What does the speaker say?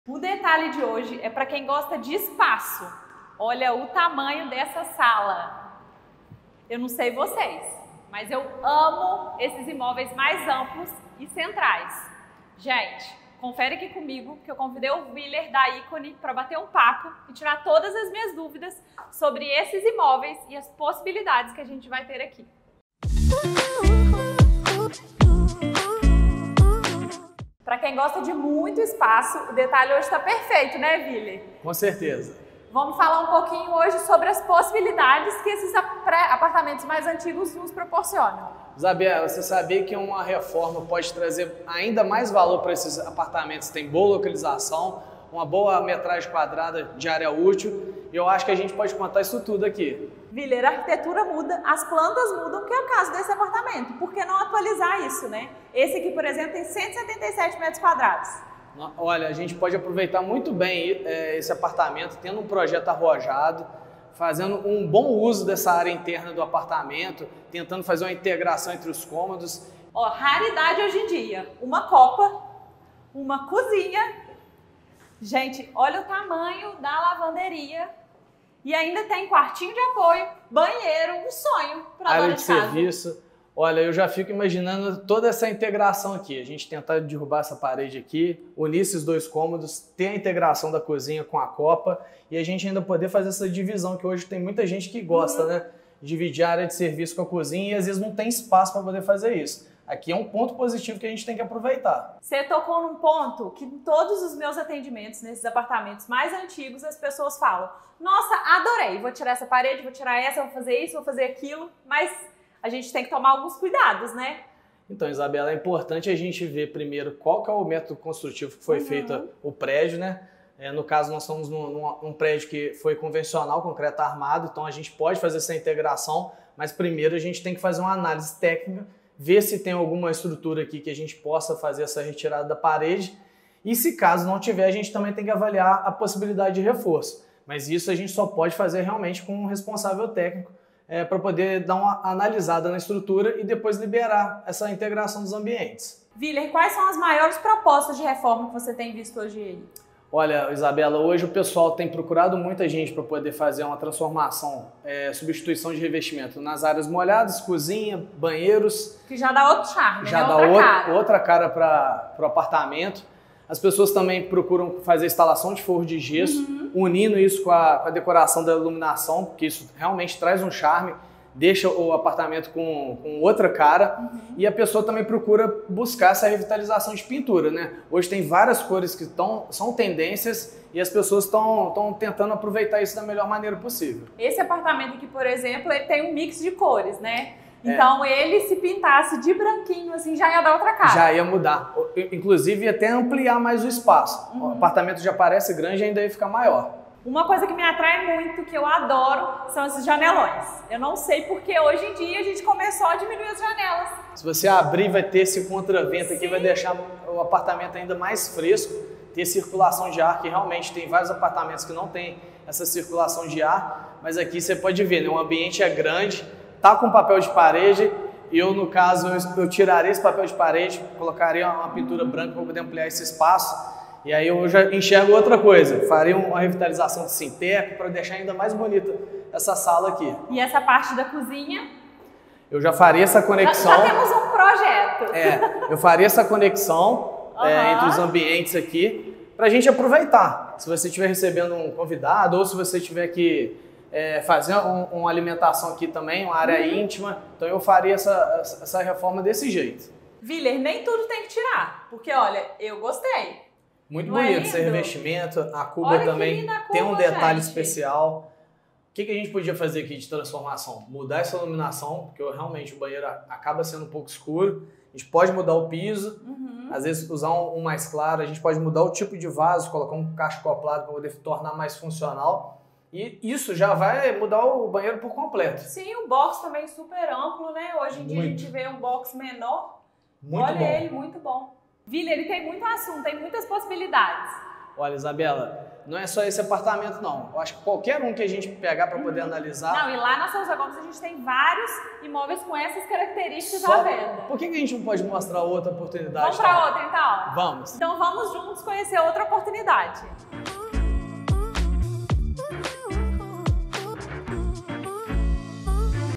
O detalhe de hoje é para quem gosta de espaço. Olha o tamanho dessa sala. Eu não sei vocês, mas eu amo esses imóveis mais amplos e centrais. Gente, confere aqui comigo que eu convidei o Willer da Ícone para bater um papo e tirar todas as minhas dúvidas sobre esses imóveis e as possibilidades que a gente vai ter aqui. Para quem gosta de muito espaço, o detalhe hoje está perfeito, né, Willer? Com certeza. Vamos falar um pouquinho hoje sobre as possibilidades que esses apartamentos mais antigos nos proporcionam. Isabela, você sabia que uma reforma pode trazer ainda mais valor para esses apartamentos? Tem boa localização, uma boa metragem quadrada de área útil, e eu acho que a gente pode contar isso tudo aqui. Willer, a arquitetura muda, as plantas mudam, que é o caso desse apartamento. Por que não atualizar isso, né? Esse aqui, por exemplo, tem 177 metros quadrados. Olha, a gente pode aproveitar muito bem esse apartamento, tendo um projeto arrojado, fazendo um bom uso dessa área interna do apartamento, tentando fazer uma integração entre os cômodos. Ó, raridade hoje em dia, uma copa, uma cozinha. Gente, olha o tamanho da lavanderia. E ainda tem quartinho de apoio, banheiro, um sonho para área de serviço. Olha, eu já fico imaginando toda essa integração aqui. A gente tentar derrubar essa parede aqui, unir esses dois cômodos, ter a integração da cozinha com a copa e a gente ainda poder fazer essa divisão, que hoje tem muita gente que gosta, né? Dividir a área de serviço com a cozinha e às vezes não tem espaço para poder fazer isso. Aqui é um ponto positivo que a gente tem que aproveitar. Você tocou num ponto que em todos os meus atendimentos, nesses apartamentos mais antigos, as pessoas falam: nossa, adorei, vou tirar essa parede, vou tirar essa, vou fazer isso, vou fazer aquilo, mas a gente tem que tomar alguns cuidados, né? Então, Isabela, é importante a gente ver primeiro qual que é o método construtivo que foi feito o prédio, né? No caso, nós estamos num prédio que foi convencional, concreto armado, então a gente pode fazer essa integração, mas primeiro a gente tem que fazer uma análise técnica, ver se tem alguma estrutura aqui que a gente possa fazer essa retirada da parede e se caso não tiver, a gente também tem que avaliar a possibilidade de reforço. Mas isso a gente só pode fazer realmente com um responsável técnico para poder dar uma analisada na estrutura e depois liberar essa integração dos ambientes. Willer, quais são as maiores propostas de reforma que você tem visto hoje aí? Olha, Isabela, hoje o pessoal tem procurado muita gente para poder fazer uma transformação, substituição de revestimento nas áreas molhadas, cozinha, banheiros. Que já dá outro charme, já dá outra cara para o apartamento. As pessoas também procuram fazer instalação de forro de gesso, unindo isso com a decoração da iluminação, porque isso realmente traz um charme, deixa o apartamento com outra cara. E a pessoa também procura buscar essa revitalização de pintura, né? Hoje tem várias cores que são tendências e as pessoas estão tentando aproveitar isso da melhor maneira possível. Esse apartamento aqui, por exemplo, ele tem um mix de cores, né? Então ele, se pintasse de branquinho assim, já ia dar outra cara. Já ia mudar. Inclusive ia até ampliar mais o espaço. O apartamento já parece grande e ainda ia ficar maior. Uma coisa que me atrai muito, que eu adoro, são esses janelões. Eu não sei porque hoje em dia a gente começou a diminuir as janelas. Se você abrir, vai ter esse contravento aqui, vai deixar o apartamento ainda mais fresco, ter circulação de ar, que realmente tem vários apartamentos que não tem essa circulação de ar, mas aqui você pode ver, né? O ambiente é grande, tá com papel de parede, e eu, no caso, eu tiraria esse papel de parede, colocaria uma pintura branca para poder ampliar esse espaço. E aí eu já enxergo outra coisa, faria uma revitalização de sinteco para deixar ainda mais bonita essa sala aqui. E essa parte da cozinha? Eu já faria essa conexão. Já temos um projeto. Eu faria essa conexão entre os ambientes aqui para a gente aproveitar. Se você estiver recebendo um convidado ou se você tiver que fazer uma alimentação aqui também, uma área íntima, então eu faria essa reforma desse jeito. Willer, nem tudo tem que tirar, porque olha, eu gostei. Muito bonito esse revestimento, a cuba também tem um detalhe especial. O que a gente podia fazer aqui de transformação? Mudar essa iluminação, porque realmente o banheiro acaba sendo um pouco escuro. A gente pode mudar o piso, às vezes usar um mais claro, a gente pode mudar o tipo de vaso, colocar um caixa acoplado para poder tornar mais funcional. E isso já vai mudar o banheiro por completo. Sim, o box também super amplo, né? Hoje em dia a gente vê um box menor. Muito bom. Olha ele, muito bom. Willer, ele tem muito assunto, tem muitas possibilidades. Olha, Isabela, não é só esse apartamento, não. Eu acho que qualquer um que a gente pegar para poder analisar... Não, e lá na Souza Gomes a gente tem vários imóveis com essas características à venda. Por que a gente não pode mostrar outra oportunidade? Vamos para outra, então? Vamos. Então vamos juntos conhecer outra oportunidade.